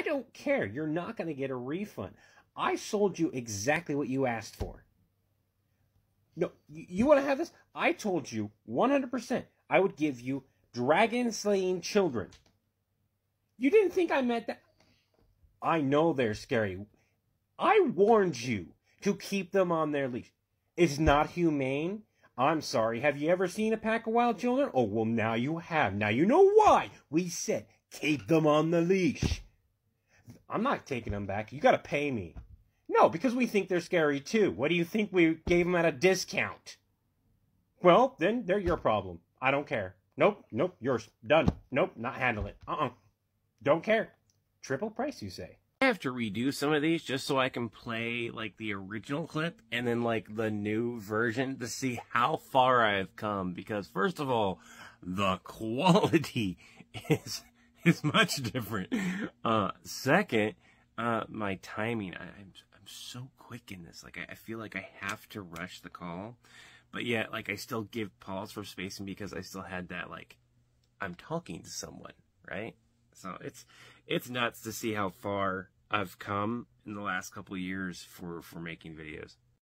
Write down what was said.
don't care. You're not going to get a refund. I sold you exactly what you asked for. No, you want to have this? I told you 100% I would give you dragon slaying children. You didn't think I meant that? I know they're scary. I warned you to keep them on their leash. It's not humane. I'm sorry. Have you ever seen a pack of wild children? Oh, well, now you have. Now you know why we said keep them on the leash. I'm not taking them back. You got to pay me. No, because we think they're scary too. What do you think we gave them at a discount? Well, then they're your problem. I don't care. Nope, yours. Done. Nope, not handle it. Don't care. Triple price, you say? I have to redo some of these just so I can play like the original clip and then like the new version to see how far I've come. Because first of all, the quality is much different. Second, my timing. I'm so quick in this. Like I feel like I have to rush the call, but yet like I still give pause for spacing because I still had that like I'm talking to someone, right? So it's nuts to see how far I've come in the last couple of years for making videos.